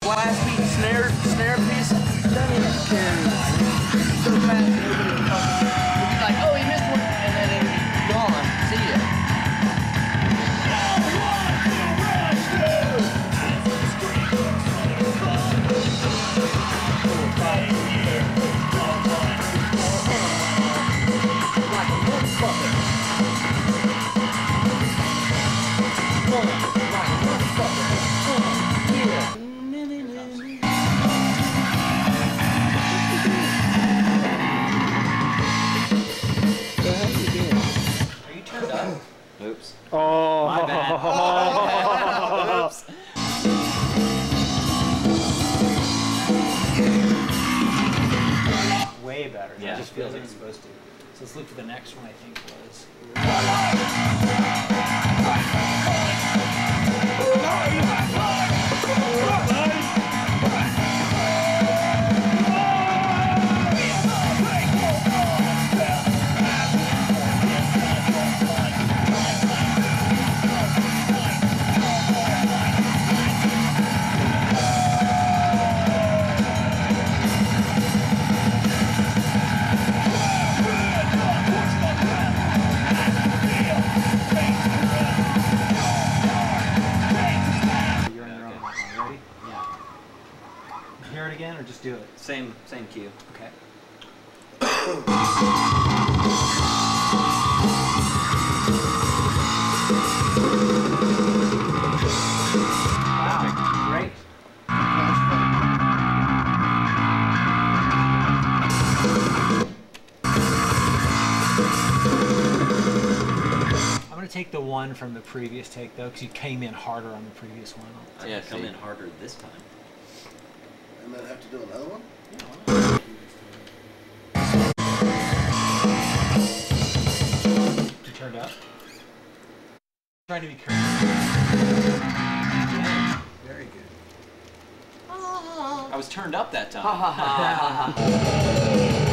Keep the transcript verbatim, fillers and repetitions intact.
Blast beat snare, snare piece. Done it. So fast, nobody can fucking. It'd be like, oh, he missed one, and then it'd be gone. See ya. Oops. Oh, my bad. Oh. Oops. Way better. Yeah. It just feels like it's supposed to. So let's look for the next one. I think was. Hear it again, or just do it? Same, same cue. Okay. Wow, great. I'm going to take the one from the previous take, though, because you came in harder on the previous one. Yeah, come in harder this time. And then have to do another one? You turned up? Trying to be correct. Very good. I was turned up that time. Ha ha ha ha ha.